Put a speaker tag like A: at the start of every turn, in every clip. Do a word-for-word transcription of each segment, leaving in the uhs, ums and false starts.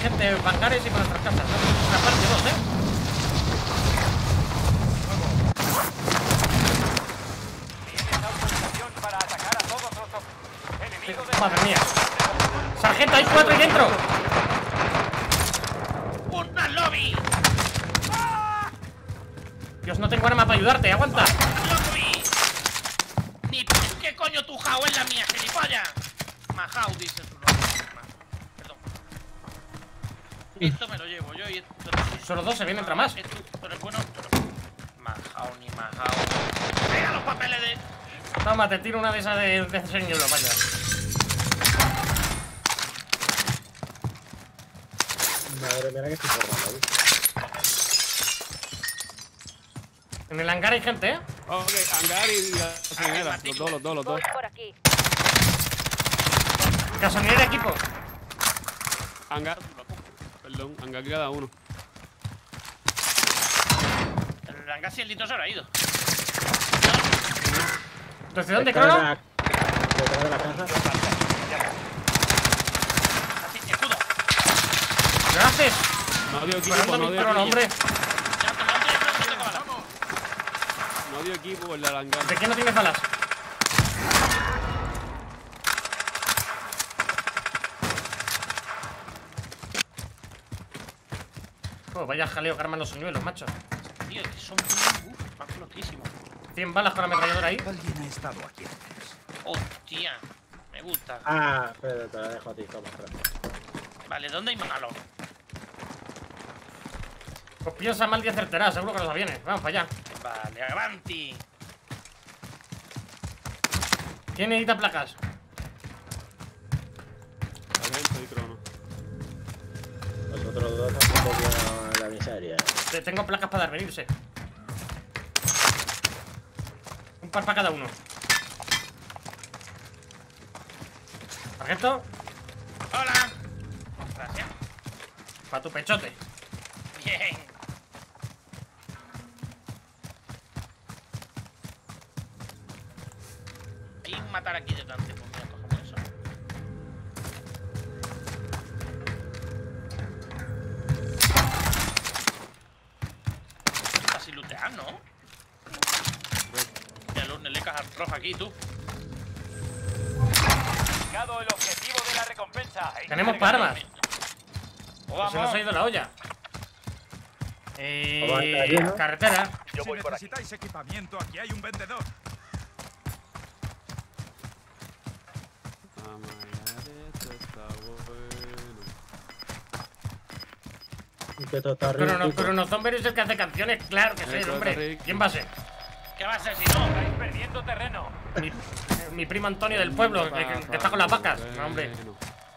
A: gente, hangares y por nuestras casas, ¿no? Una parte dos, ¿eh?
B: Tienes autorización para atacar a todos los enemigos de...
A: Madre mía. Sargento, hay cuatro ahí dentro.
C: ¡Una lobby!
A: Dios, no tengo arma para ayudarte, aguanta.
C: ¡Lobby! Ni qué coño tu jao es la mía, gilipollas. Majao, dice su nombre. Perdón. Esto me lo llevo yo y esto...
A: Solo dos, se vienen entre más.
C: Esto, pero es bueno, pero... Majao ni majao. ¡Venga los papeles de...
A: Toma, te tiro una de esas de, de señuelo, vaya.
D: Madre mía, que estoy formando ahí.
A: En el hangar hay gente, ¿eh?
E: Ok, hangar y gasolinera. Los dos, los dos, los dos.
F: Por aquí.
A: Gasolinera, equipo.
E: Hangar. Perdón, hangar cada uno.
C: El hangar el litro se habrá ido.
A: ¿Desde dónde,
D: Detrás de
A: Crono?
D: la- Detrás de la casa.
C: Así, escudo.
A: Gracias.
E: No dio equipo,
A: Parando
E: no
A: mi
E: dio
A: Crono,
E: equipo.
A: hombre.
C: Ya te mando y no tengo bala.
E: No dio equipo el del hangar.
A: ¿De qué no tienes balas? Oh, vaya jaleo que arman los señuelos, macho.
C: Tío, que son muy... Uf, van flojísimos.
A: cien balas con la ametralladora ahí.
G: Alguien ha estado aquí antes.
C: Hostia, me gusta.
D: Ah, espera, te la dejo a ti, toma, espera.
C: Vale, ¿dónde hay malo?
A: Pues piensa mal y acertarás, seguro que nos avienes. Vamos para allá.
C: Vale, avanti.
A: ¿Quién necesita placas?
E: Sargento y Crono.
D: Vosotros dos tampoco quiero la miseria.
A: Te- Tengo placas para venirse. Un par para cada uno. Sargento,
C: Hola. Gracias.
A: para tu pechote.
C: Bien. Hay un matar aquí delante, pues mira, cogemos eso. Casi lootear, ¿no? Ya los nelecas al rojo aquí, tú.
B: Indicado el objetivo de la recompensa.
A: Tenemos para armas.
C: Oh,
A: Se nos ha ido la olla.
D: Aguanta,
A: Eh,
D: allí, ¿no?
A: carretera.
B: Yo
G: Si
B: voy por aquí.
G: necesitáis equipamiento, aquí hay un vendedor.
E: Ah, madre, esto está bueno.
D: Y que esto está
A: Pero no,
D: rico.
A: pero no, Zomber es el que hace canciones, claro que sí,
E: Eso,
A: hombre.
E: Rick.
A: ¿Quién va a ser?
C: ¿Qué va a ser si no?
B: Estáis perdiendo terreno.
A: Mi, mi primo Antonio del pueblo, que, que- que está con las vacas. No, hombre.
E: Bueno.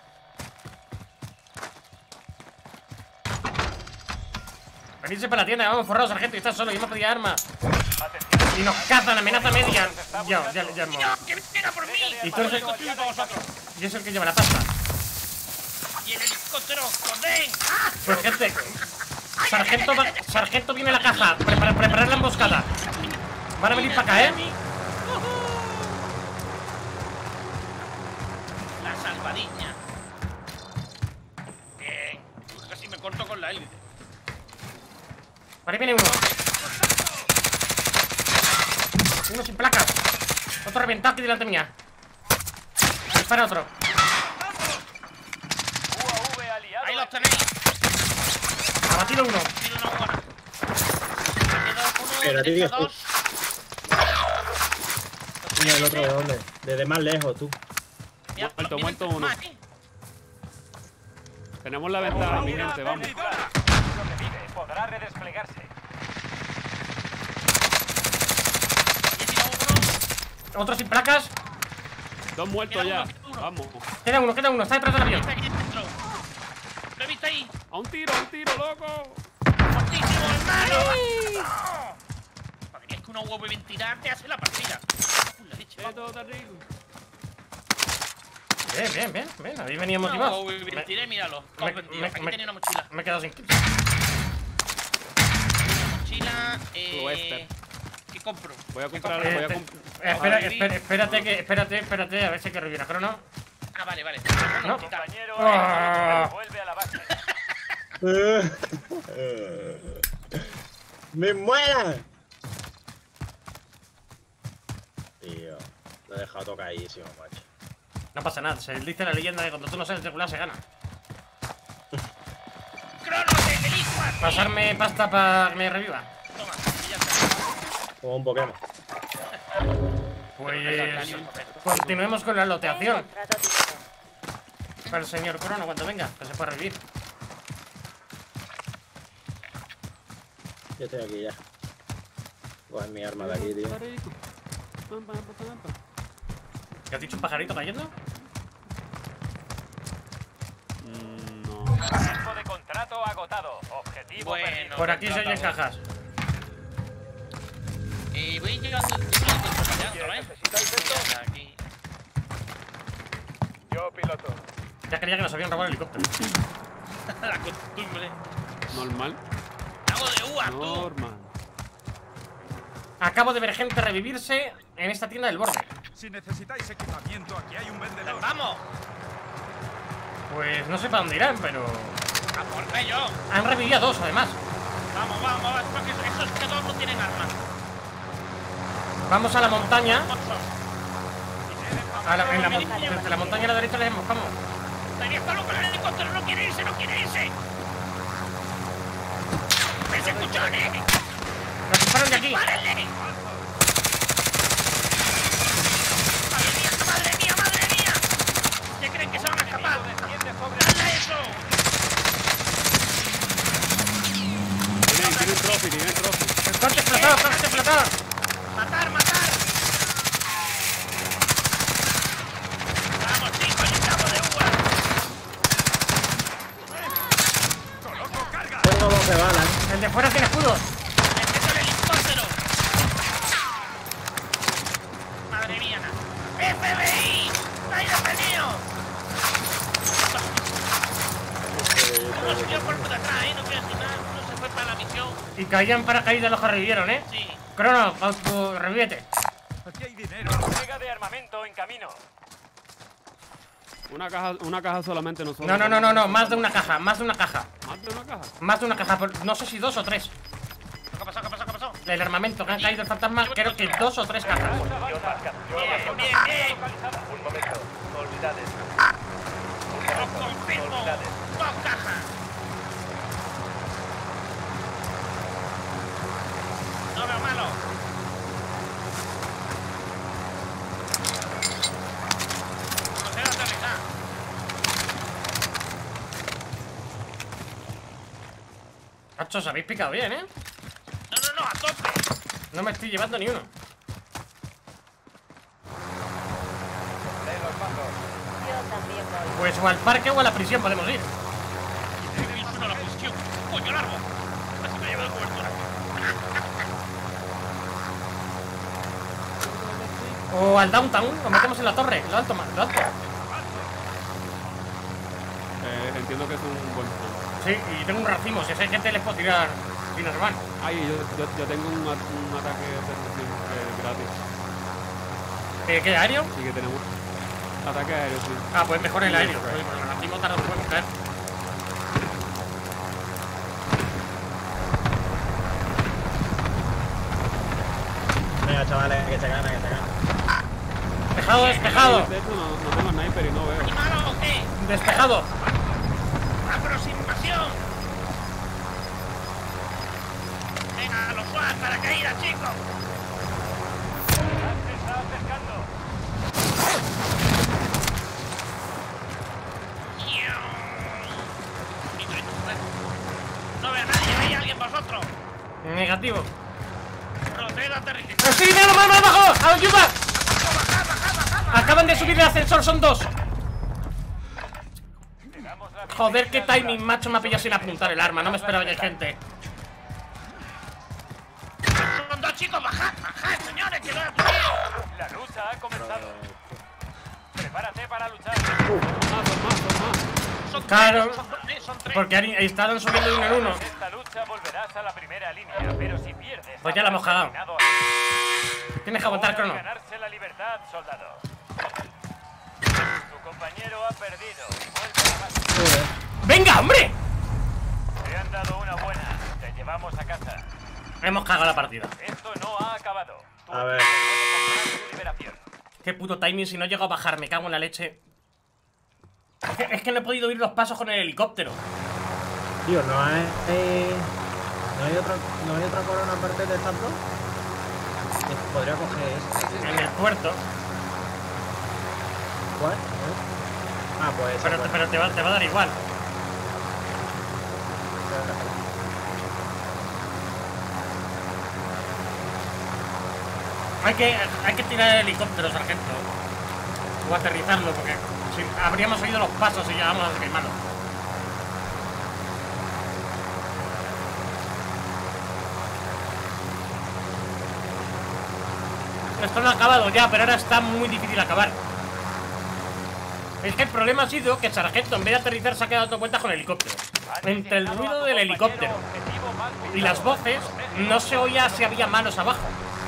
A: Venirse para la tienda, vamos forrados, sargento, y estás solo, y hemos pedido armas.
B: Atención.
A: Y nos cazan, amenaza media. Ya, ya, ya hemos.
C: ¡No, que venga por mí!
A: Y tú eres el,
C: Construyo para vosotros.
A: y es el que lleva la pasta.
C: Y el helicóptero, ¡joder! ¡Ah!
A: Pues gente, sargento, va- sargento viene a la caja. Prepara, preparar la emboscada. Van a venir para acá, ¿eh?
C: La salvadilla. Bien. Casi me corto con la hélice.
A: Por ahí viene uno. Uno sin placas. Otro reventado aquí delante mía. Dispara otro.
B: U A V aliado.
C: Ahí los tenéis.
A: Abatido uno.
C: Tiro una buena. Me queda uno,
D: Pero,
C: derecha
D: tío,
C: dos.
D: Mira, el otro de dónde. Desde más lejos, tú.
C: Mira,
E: Muerto,
C: mira,
E: muerto
C: más,
E: uno.
C: ¿eh?
E: Tenemos la ventaja, mi gente, vamos.
B: Sobrevive, podrá redesplegarse.
C: Y he tirado uno.
A: Otro sin placas.
E: Dos muertos
C: Queda
E: ya.
C: uno, queda uno.
E: Vamos.
A: Queda uno, queda uno. Está detrás del avión.
C: Está aquí dentro. ¿Lo he visto ahí?
E: A un tiro, a un tiro, loco.
C: ¡Fortísimo, hermano! ¡No! Madre mía, es que una U A V tirar te hace la partida. Uy, la leche,
E: Eh,
C: vamos.
E: todo está rico.
A: Bien, bien, bien. bien. Habéis venido
C: Una
A: motivados.
C: U A V tiré, míralo.
A: me-
C: Todo vendido.
A: me-
C: Aquí
A: me-
C: tenía una mochila.
A: Me he quedado sin kills.
C: Una mochila. Eh,
E: Western.
C: ¿Qué compro?
E: Voy a
C: ¿Qué
E: comprar,
C: compro?
E: voy a
A: Eh,
E: comprar.
A: eh, espera,
C: Ahí vi.
A: espera, espérate, que, espérate, espérate, a ver si hay que revivir a Crono.
C: Ah, vale, vale.
A: No.
C: Quita.
B: Compañero,
A: Ah.
B: vuelve a la base.
D: ¡Me muera! Tío, lo he dejado tocadísimo, macho.
A: No pasa nada, se dice la leyenda de cuando tú no sabes regular se gana.
C: ¡Cronos, el Elixir!
A: Pasarme pasta para que me reviva.
C: Toma, y ya está.
D: Como un Pokémon.
A: Pues continuemos con la loteación.
F: Encontrado dinero.
A: Para el señor Crono cuando venga, que se puede revivir.
D: Yo estoy aquí ya. Coge mi arma de aquí, tío.
A: ¿Qué has dicho un pajarito cayendo?
E: Mm, no.
B: Tiempo de contrato agotado. Objetivo
C: Bueno.
B: perdido.
A: Por aquí se oyen cajas.
C: Eh, voy llegando. Llegando, ¿eh?
B: ¿Necesitáis esto?
C: Aquí.
B: Yo piloto.
A: Ya creía que nos habían robado el helicóptero.
C: La costumbre.
E: Normal.
C: Hago de uvas, tú.
E: Normal.
A: Acabo de ver gente revivirse en esta tienda del borde.
G: Si necesitáis equipamiento, aquí hay un vendedor.
C: Vamos.
A: Pues no sé para dónde irán, pero...
C: A por ello.
A: Han revivido a dos, además.
C: Vamos, vamos, vamos. Porque esos que dos no tienen armas.
A: Vamos a la montaña.
C: Ocho.
A: A la, en la, mon- desde la montaña a la derecha les vamos.
C: Tenía está loco el helicóptero. No quiere irse, no quiere irse. ¡Persecuciones!
A: Nos disparan de aquí.
C: ¡Párenle! ¡Madre mía, madre mía, madre mía! ¿Qué creen que se van a escapar? ¡Dale eso!
E: Tienen, tienen trophy, tienen trophy.
A: El coche explotado, coche explotado.
C: ¡Matar, matar! ¡Vamos, chicos! ¡Y cabo de uva!
D: Tengo doce balas.
A: El de fuera tiene escudos.
C: ¡Necesito el helicóptero! ¡Madre mía! ¡F B I! ¡Ahí detenido! No subió por por detrás, ¿eh? No quiero decir nada. No se fue para la misión.
A: Y caían paracaídas los que revivieron, ¿eh?
C: Sí.
A: Crono, auto, revívete.
G: Aquí hay dinero.
B: Entrega de armamento en camino.
E: Una caja, una caja solamente nosotros.
A: No, no, no, no, no, más de una caja, más de una caja.
E: ¿Más de una caja?
A: Más de una caja, por- no sé si dos o tres.
C: ¿Qué ha pasado? ¿Qué ha pasado? ¿Qué ha pasado?
A: El armamento que han caído el fantasma, creo que dos o tres cajas.
B: Yo marca. Yo
C: Bien,
B: avanzo.
C: bien, bien.
B: Un momento. Olvidades.
C: Os confirmo. Dos cajas. No veo malo. Procedo a aterrizar.
A: Macho, os habéis picado bien, ¿eh?
C: No, no, no, a tope.
A: No me estoy llevando ni uno.
B: Lee los mandos.
F: Yo también voy.
A: Pues o al parque o a la prisión podemos ir.
C: Y el suelo a la posición. Coño largo. Así me llevo de cobertura.
A: O al downtown, o metemos en la torre, lo alto, más, lo alto.
E: Eh, entiendo que es un buen plan.
A: Sí, y tengo un racimo, si hay gente les puedo tirar y nos van.
E: Ay, yo, yo, yo tengo un, at- un ataque de terrorismo eh, gratis.
A: ¿Qué, qué aéreo?
E: Así que tenemos ataque aéreo, sí.
A: Ah, pues mejor el aéreo, porque el racimo tarda un poco en caer.
D: Venga, chavales, que se gana, que se gana.
A: Despejado, despejado,
E: De hecho, no, no tengo sniper y no veo.
C: ¿Animado o qué?
A: despejado.
C: ¡Aproximación! Venga, a los SWAT para caída, chicos.
B: Se está acercando.
C: No veo a nadie, ¿veis a alguien vosotros?
A: Negativo.
C: Procedo a aterrizar.
A: ¡Estoy viendo más abajo! ¡Ayuda! Acaban de subir el ascensor, son dos.
B: Te damos la
A: Joder, qué
B: bienvenida
A: timing, macho, me ha pillado sin apuntar el arma. No me esperaba que hay gente.
C: Son dos chicos, bajad, bajad, señores, que no es
B: La lucha ha comenzado. Prepárate para luchar.
E: Más, son más, son más.
C: Son
A: Claro.
C: tres, son tres, son tres.
A: Porque han- estaban subiendo de uno en uno.
B: En esta lucha volverás a la primera línea, pero si pierdes,
A: Pues ya la hemos
B: habrás
A: cagado.
B: terminado
A: Tienes que aguantar,
B: Hora de
A: Crono.
B: ganarse la libertad, soldado. Tu compañero ha perdido. Vuelve a la base.
A: ¡Venga, hombre!
B: dado una buena. Te llevamos a casa.
A: Hemos cagado la partida.
B: Esto no ha acabado.
D: A ver.
B: Puedes comprar tu liberación.
A: Qué puto timing, si no llego a bajar, me cago en la leche. Es que, es que no he podido oír los pasos con el helicóptero.
D: Tío, no hay. eh, ¿No hay otra, no hay otra corona aparte de estas dos? Eh, Podría coger esta.
A: En el puerto.
D: ¿Cuál? ¿Eh? Ah, pues.
A: Pero,
D: esa,
A: pero te, va, te va a dar igual. Hay que, hay que tirar el helicóptero, sargento. O aterrizarlo, porque si habríamos oído los pasos y ya vamos a quemarlo. Esto no ha acabado ya, pero ahora está muy difícil acabar. Es que el problema ha sido que el sargento, en vez de aterrizar, se ha quedado dando vueltas con el helicóptero. Entre el ruido del helicóptero y las voces, no se oía si había manos abajo.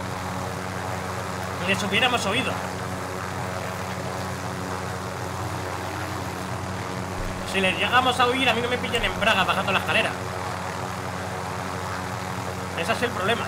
A: Les hubiéramos oído. Si les llegamos a oír, a mí no me pillan en braga bajando la escalera. Ese es el problema.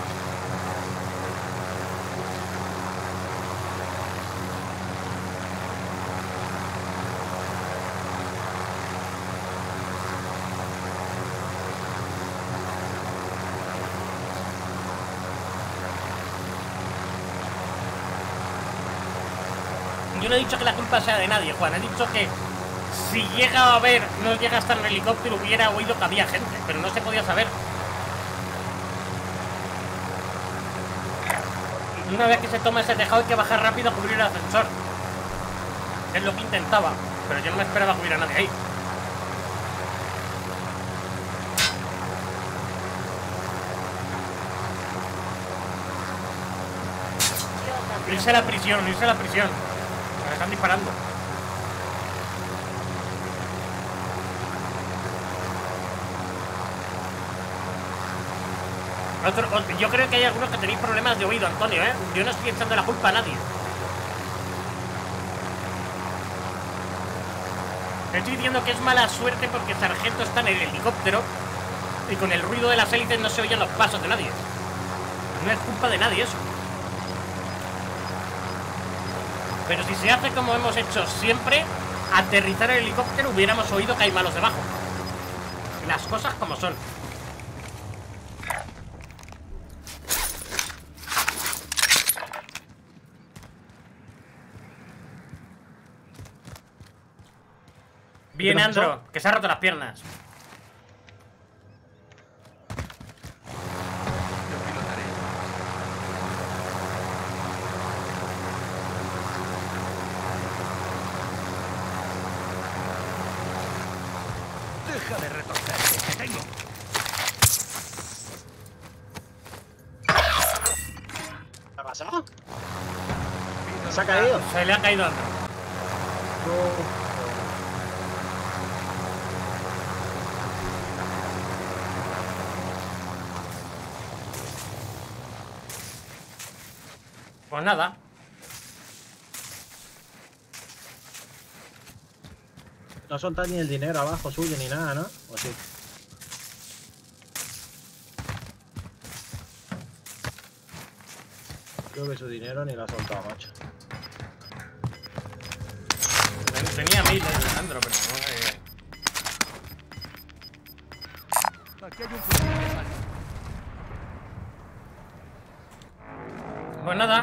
A: Yo no he dicho que la culpa sea de nadie, Juan. He dicho que si llega a haber, no llega a estar en el helicóptero, hubiera oído que había gente, pero no se podía saber. Una vez que se toma ese tejado hay que bajar rápido a cubrir el ascensor. Es lo que intentaba, pero yo no me esperaba que hubiera nadie ahí. Irse a la prisión, irse a la prisión. Me están disparando. Otro, otro, yo creo que hay algunos que tenéis problemas de oído, Antonio, ¿eh? Yo no estoy echando la culpa a nadie. Estoy diciendo que es mala suerte porque el sargento está en el helicóptero y con el ruido de las hélices no se oyen los pasos de nadie. No es culpa de nadie eso. Pero si se hace como hemos hecho siempre, aterrizar el helicóptero, hubiéramos oído que hay malos debajo. Las cosas como son. Bien, Andro, que se ha roto las piernas.
G: Deja de retorcerte, que tengo.
D: ¿Qué ha pasado? ¿Se ha caído?
A: Se le ha caído a Andro. Pues nada.
D: No solta ni el dinero abajo suyo ni nada, ¿no? ¿O sí? Creo que su dinero ni lo ha soltado, macho.
A: Tenía mil de Andro, pero no, eh.
G: Aquí hay un fusil de salto.
A: Pues nada.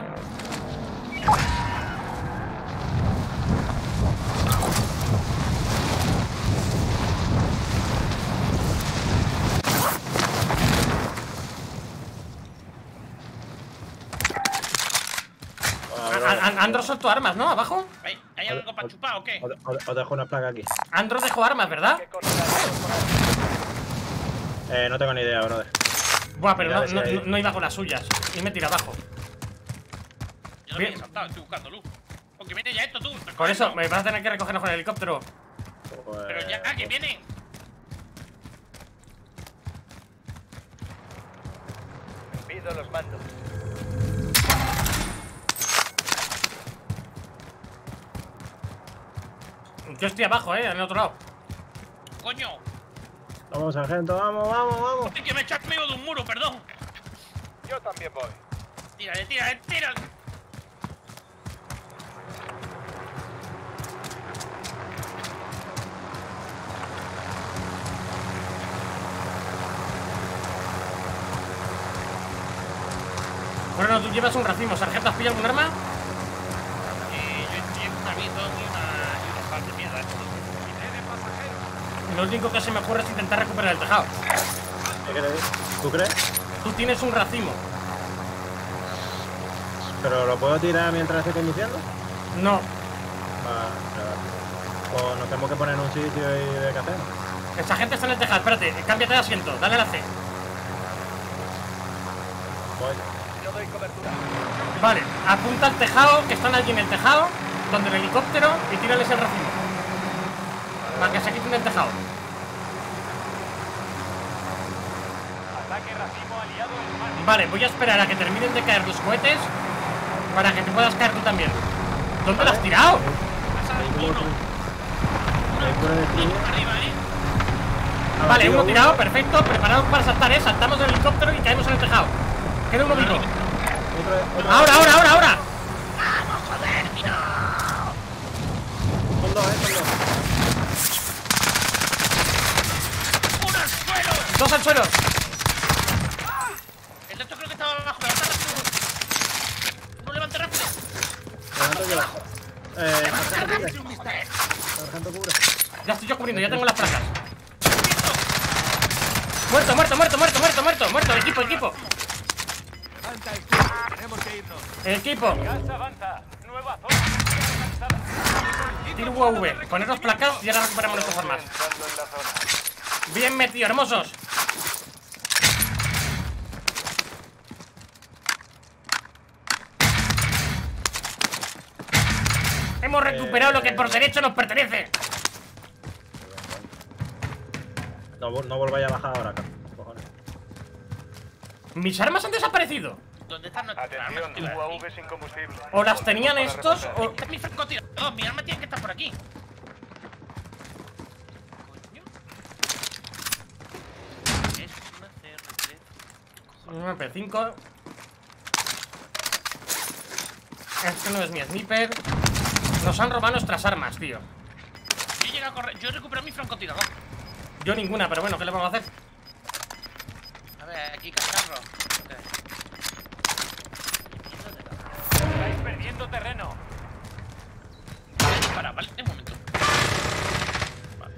A: Andro soltó armas, ¿no? ¿Abajo?
C: ¿Hay, hay algo para chupar o qué?
D: Os, os- os dejo una placa aquí.
A: Andro dejó armas, ¿verdad?
D: Eh, no tengo ni idea, brother.
A: Buah, pero
D: Mira,
A: no,
D: a ver
A: no,
D: si hay-
A: no iba con las suyas. Y me tira abajo.
C: Yo no
A: Bien.
C: me he saltado, estoy buscando luz. Porque viene ya esto tú.
A: Por eso, me vas a tener que recogernos con el helicóptero.
D: Pues,
C: Pero ya, ah, que viene.
B: Pido los mandos.
A: Yo estoy abajo, ¿eh? En el otro lado.
C: Coño.
D: Vamos, sargento, vamos, vamos, vamos.
C: Es que me he echado medio de un muro, perdón.
B: Yo también voy.
C: Tírale, tírale, tírale.
A: Bueno, tú llevas un racimo, sargento, ¿has pillado algún arma?
C: Eh, yo llevo un avión y una, y una pal de mierda.
A: Lo único que se me ocurre es intentar recuperar el tejado.
D: ¿Qué crees? ¿Tú crees?
A: Tú tienes un racimo.
D: ¿Pero lo puedo tirar mientras estoy conduciendo?
A: No.
D: Vale, vale. Pues nos tenemos que poner en un sitio y ver qué hacemos.
A: Esa gente está en el tejado, espérate, cámbiate de asiento, dale a la C.
D: Voy.
B: Yo doy cobertura.
A: Vale, apunta al tejado, que están allí en el tejado, donde el helicóptero, y tírales el racimo. Para que se quiten del tejado.
B: Ataque racimo aliado en marcha.
A: Vale, voy a esperar a que terminen de caer los cohetes para que te puedas caer tú también. ¿Dónde lo has tirado?
C: Uno.
D: Vehículo de tiro.
C: Arriba, eh.
A: Vale,
D: Abatido
A: uno tirado, perfecto, preparados para saltar, eh. Saltamos del helicóptero y caemos en el tejado. Queda uno vivo.
D: Otro, otro.
A: Ahora, ahora, ahora, ahora.
D: Son dos, eh, son dos.
C: ¡Uno al suelo!
A: Dos al suelo.
C: El otro creo que estaba abajo. Levanta rápido. No levante rápido.
D: Levanto yo. Eh, sargento cubre. Sargento cubre.
A: Ya estoy yo cubriendo, ya tengo las placas. Muerto, muerto, muerto, muerto, muerto, muerto, muerto. Equipo, equipo.
G: Levanta equipo. Tenemos que irnos.
A: Equipo.
B: Gas avanza. Nueva zona alcanzada.
A: Tiro U A V. Poner los placas y ahora recuperamos nuestras armas.
B: Entrando en la zona.
A: Bien metido, hermosos. Hemos recuperado lo que por derecho nos pertenece.
D: No, vol- no volváis a bajar ahora, cojones.
A: Mis armas han desaparecido.
C: ¿Dónde están nuestras armas?
B: Atención,
C: Tío,
B: U A V sin combustible.
A: O las tenían estos o...
C: Este es mi francotirador. Mi arma tiene que estar por aquí. Coño. Es una C R tres.
A: Un M P cinco. Este no es mi sniper. Nos han robado nuestras armas, tío.
C: Yo llegué a correr. Yo he recuperado mi francotirador.
A: Yo ninguna, pero bueno, ¿qué le vamos a hacer?
C: A ver, aquí cacharro. Ok.
B: Estáis perdiendo terreno.
C: Para, vale, un momento. Vale.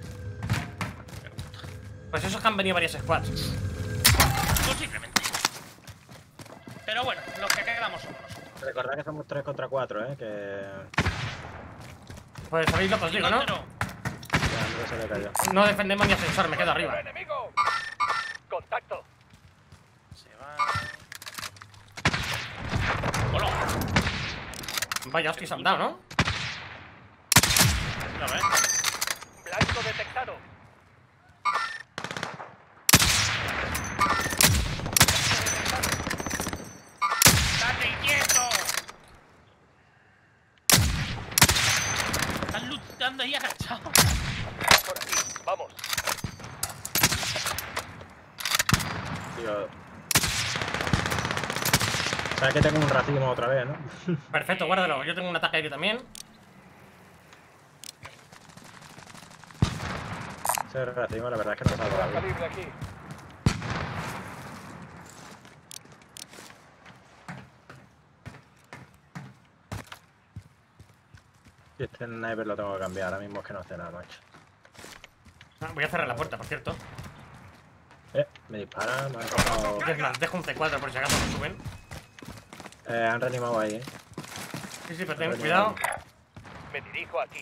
A: Pues esos que han venido varias squads.
C: Posiblemente. Pero bueno, los que quedamos somos nosotros.
D: Recordad que somos tres contra cuatro, eh, que...
A: Pues sabéis lo que os digo, ¿no?
C: Helicóptero.
D: Ya, Andrés se le cayó.
A: No defendemos ni ascensor, me quedo arriba.
B: ¡Enemigo! ¡Contacto!
C: Se va. Hola.
A: Vaya hostias han dado, ¿no?
C: A ver.
B: Blanco detectado.
C: ¡Estate quieto! Están luchando ahí agachados.
B: Por aquí. Vamos.
D: Tío... Sabes que tengo un racimo otra vez, ¿no?
A: Perfecto, guárdalo. Yo tengo un ataque aquí también.
D: Ese racimo, la verdad es que no salva la vida.
B: Calibre aquí.
D: Y este sniper lo tengo que cambiar, ahora mismo es que no hace nada, macho.
A: Ah, voy a cerrar la puerta, por cierto.
D: Eh, me disparan, me han tocado...
A: Es más, dejo un C cuatro por si acaso me suben.
D: Eh, han reanimado ahí, eh.
A: Sí, sí, pero ten cuidado.
B: Me dirijo aquí.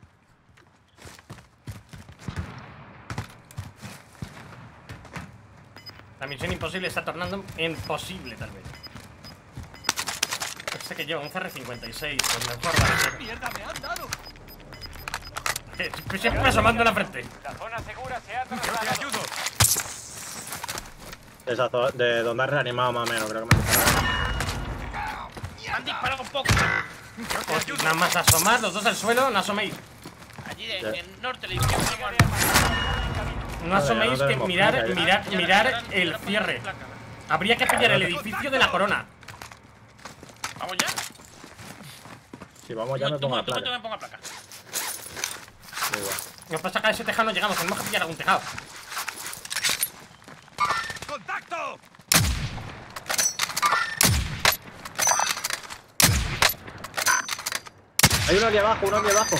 A: La misión imposible está tornando imposible, tal vez. Sé que lleva un C R cincuenta y seis, pues mejor vale ser.
G: ¡Mierda, me han dado!
A: Eh, Siempre asomando en la frente.
B: La zona segura se ha
G: ¡Yo te
B: trasladado.
G: ayudo!
D: De, esa zo- de donde han reanimado más o menos, creo que me han disparado.
C: Han disparado un poco.
G: ¡Yo te ayudo!
A: Nada más asomar, los dos al suelo, no asoméis.
C: Allí en
D: Ya.
C: el norte, la izquierda.
A: No asoméis
D: no
A: que
D: tenemos
A: mirar,
D: placa, ¿eh?
A: mirar,
C: Ya,
A: mirar
C: ya, ya,
A: el
C: ya,
A: cierre.
C: placa.
A: Habría que pillar el edificio de la corona.
C: ¿Vamos ya?
D: Si vamos ya me pongo la
C: Tú
D: placa.
C: me pongo la placa.
D: Da igual.
A: Nos pasa que a ese tejado no llegamos, tenemos que pillar algún tejado.
G: ¡Contacto!
D: Hay uno aquí abajo, uno aquí abajo.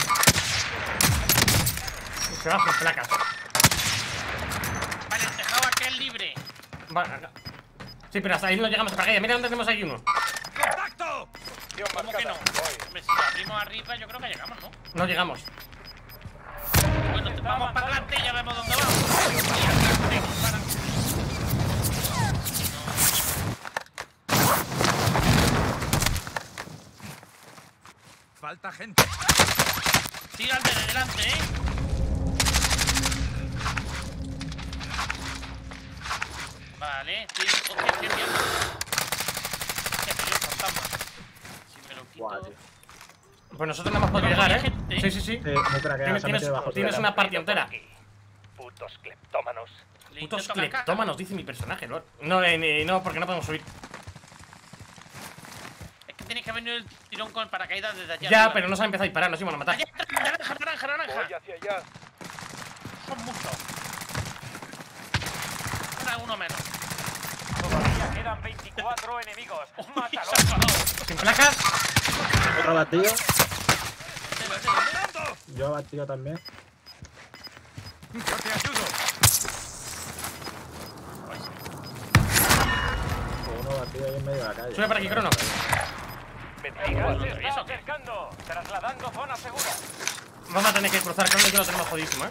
A: Se va por placas.
C: Vale, el tejado aquel libre.
A: Vale. Sí, pero hasta ahí no llegamos a para allá. Mira dónde tenemos ahí uno.
G: ¡Contacto!
C: ¿Cómo que no? Hombre, si abrimos arriba, yo creo que llegamos, ¿no?
A: No llegamos.
C: Bueno, vamos para adelante y ya vemos dónde vamos.
G: Falta gente.
C: Tira al de delante, ¿eh? Vale, sí. Hostia, qué mierda. Qué frío, fantasma. Si me lo quito.
D: Guau, tío.
A: Pues nosotros no hemos podido
C: Pero
A: llegar,
C: hay
A: ¿eh?
C: gente.
A: Sí, sí, sí.
D: Sí, muy craqueado,
A: Tienes,
D: se ha
A: tienes,
D: metido debajo.
A: tienes
D: tío.
A: una partida entera.
B: Putos cleptómanos.
C: Le
A: Putos
C: intento cascar.
A: cleptómanos, dice mi personaje, Lord. No, eh, ni- no, porque no podemos subir.
C: Es que tenéis que venir el tirón con el paracaídas desde allá.
A: Ya,
C: arriba.
A: pero no se ha empezado a disparar, nos iban a matar.
C: Allá atrás, naranja, naranja, naranja.
B: Voy hacia allá.
C: Son muchos. Ahora uno menos.
B: Todavía quedan veinticuatro enemigos.
C: Uy,
B: ¡Mátalos!
C: se ha enfadado.
A: ¿Sin placas?
D: Otro batido.
G: ¡Disparando!
D: Yo batido también.
G: Yo te ayudo.
D: Uno batido ahí en medio de la calle.
A: Sube por aquí, Crono.
B: ¡Venga, se está acercando! Trasladando zona segura.
A: Vamos a tener que cruzar, Crono, que lo tenemos jodísimo, ¿eh?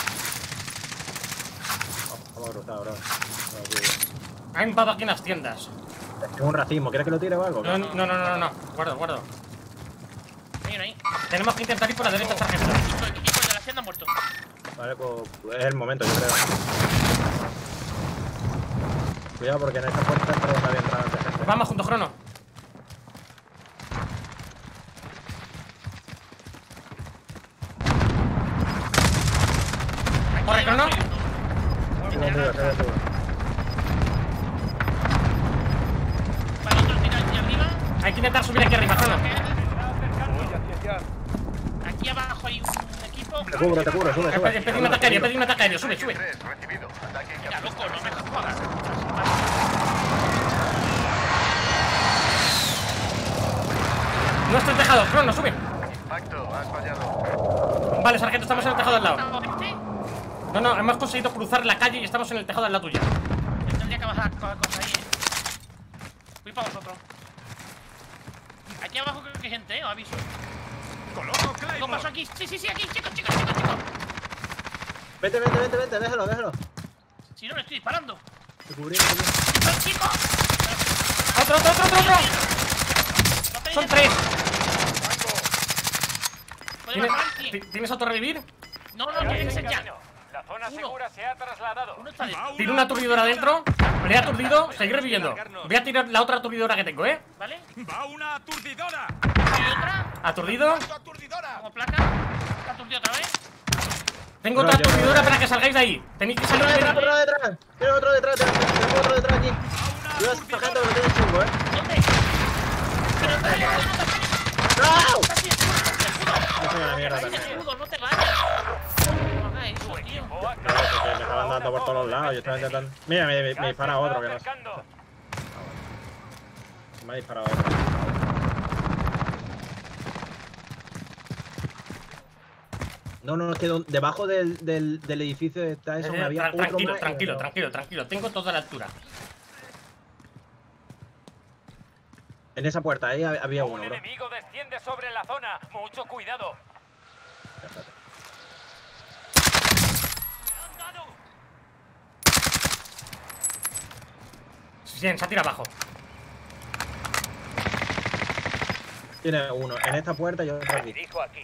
D: Vamos a cruzar, bro. No, tío.
A: Ha invadido aquí en las tiendas.
D: Es un racismo. ¿Quieres que lo tire o algo?
A: No, no, no, no, no, no. Guardo, guardo.
C: Hay uno ahí.
A: Tenemos que intentar ir por la derecha, sargento.
C: Equipo, equipo de la tienda muerto.
D: Vale, pues es el momento, yo creo. Cuidado porque en esta puerta es por donde había entrado antes gente.
A: Vamos juntos, Crono. Corre, Crono.
D: Sigo contigo, sigo contigo.
C: Vale, otro tira aquí arriba.
A: Hay que intentar subir aquí arriba, Crono.
B: Voy hacia allá.
C: Aquí abajo hay un equipo.
D: Te cubro, te cubro, sube,
A: He
D: sube.
A: he pedido un ataque aéreo, he pedido un ataque aéreo. Sube, sube.
C: Mira, loco, no me jodas.
A: No está el tejado, Crono, sube.
B: Impacto, has fallado.
A: Vale, sargento, estamos en el tejado al lado.
C: Este,
A: No, no, hemos conseguido cruzar la calle y estamos en el tejado al lado tuya.
C: yo tendría que bajar cosas ahí, eh. Voy para vosotros. Aquí abajo creo que hay gente, eh, os aviso.
G: Coloco
C: ¿Qué
G: Claymore.
C: pasó aquí? Sí, sí, sí, aquí, chicos, chicos, chicos, chicos.
D: Vete, vete, vete, vete, déjalo, déjalo.
C: Si no, le estoy disparando.
D: Te cubrí, te cubrí.
C: ¡Chicos, chicos!
A: ¡Otro, otro, otro, otro! otro!
C: ¿No tenéis
A: Son
C: esto?
A: tres.
C: ¿Puede
A: ¿Tienes,
C: bajar? Sí.
A: ti- ¿Tienes autorrevivir?
C: No, no, tiene que
B: En
C: ser ya.
B: camino. La zona
C: Uno.
B: segura se ha trasladado.
C: Uno está dentro,
G: Va
A: Tiro una aturdidora adentro. Le he aturdido, seguir reviviendo. Voy a tirar la otra aturdidora que tengo, ¿eh?
C: ¿vale?
G: ¡Va una aturdidora!
C: ¿Hay otra?
A: Aturdido.
G: ¡Aturdidora!
C: Como placa. ¿Está aturdido otra vez?
A: Tengo
D: No,
A: otra
D: yo-
A: aturdidora para que salgáis de ahí. Tenéis que salir
D: Otro
A: de
D: detrás, otro detrás. Tiene otro detrás, tengo otro detrás aquí.
G: ¡Va una
D: Cuidado, sargento, que lo tienes chungo, eh.
C: ¿Dónde? Pero está bien, no te vayas.
D: ¡No!
C: Está sin escudo, sin escudo.
D: Yo soy una mierda
C: Está sin
D: también.
C: escudo, no te vayas. No hagas eso, tío.
B: O
D: No, porque me estaban dando por todos los lados. Yo estaba intentando. Mira, me, me, me dispara otro que no.
B: Acercando.
D: Me ha disparado otro. No, no, es que don- debajo del, del, del edificio está eso, me había
A: Tra-
D: otro
A: Tranquilo,
D: más.
A: tranquilo, tranquilo, tranquilo. Tengo toda la altura.
D: En esa puerta, ahí hab- había
B: Un
D: uno, bro.
B: enemigo desciende sobre la zona. Mucho cuidado. ¡Me han dado!
A: Bien, se ha tirado abajo.
D: Tiene uno en esta puerta y otro
B: Me
D: aquí.
B: dirijo aquí.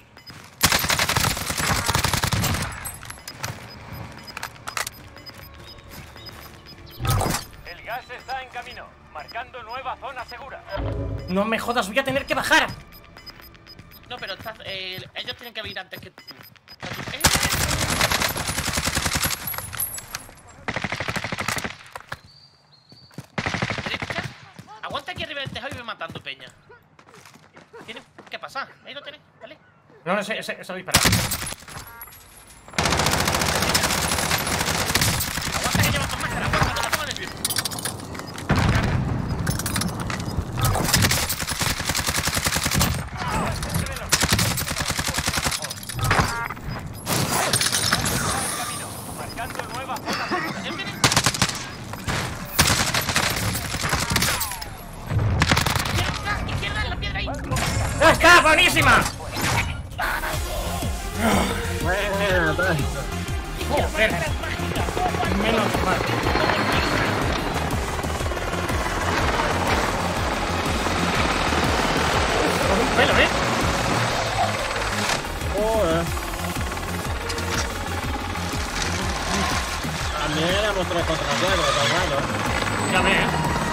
B: El gas está en camino, marcando nueva zona segura.
A: No me jodas, voy a tener que bajar.
C: No, pero estás, eh, ellos tienen que venir antes que tú. Eh, ve, deja ir matando peña. Tiene que pasar. Ahí lo tenés, ¿vale?
A: No, ese, ese, ese disparado.
C: Aguanta que lleva con máscara, aguanta, no te pongas nervioso.
B: Marcando nueva zona.
C: ¿Él viene? Izquierda, izquierda, en la piedra ahí.
A: ¡Ya está! ¡Buenísima!
D: Bueno, tal.
A: Joder. Menos mal. Con un pelo, ¿eh?
D: Joder. También éramos tres contra cuatro, está claro.
A: Ya ve, ¿eh?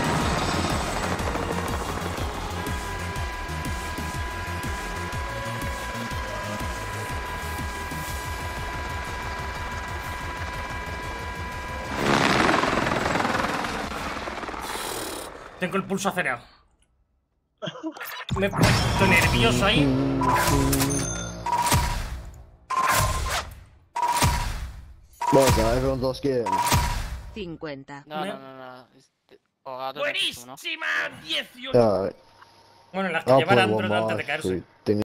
A: Tengo el pulso acelerado. Me he puesto nervioso ahí.
F: Venga, everyone's skin.
H: cincuenta.
I: No, no, no, no. Este, Ahogado, ¿no?
C: Buenísima, dieciocho.
F: Alright.
A: Bueno, las que
F: I'll
A: llevan
F: play
A: antro
F: one
A: de antes
F: more.
A: de caerse.
F: Sweet.